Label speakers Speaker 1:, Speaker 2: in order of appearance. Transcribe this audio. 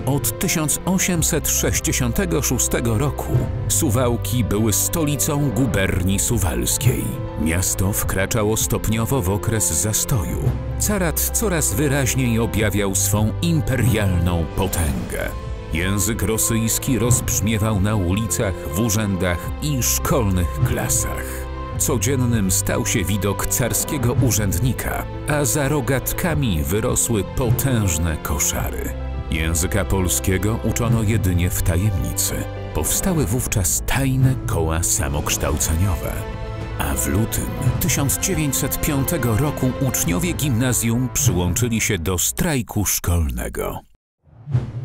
Speaker 1: Od 1866 roku Suwałki były stolicą guberni suwalskiej. Miasto wkraczało stopniowo w okres zastoju. Carat coraz wyraźniej objawiał swą imperialną potęgę. Język rosyjski rozbrzmiewał na ulicach, w urzędach i szkolnych klasach. Codziennym stał się widok carskiego urzędnika, a za rogatkami wyrosły potężne koszary. Języka polskiego uczono jedynie w tajemnicy. Powstały wówczas tajne koła samokształceniowe. A w lutym 1905 roku uczniowie gimnazjum przyłączyli się do strajku szkolnego.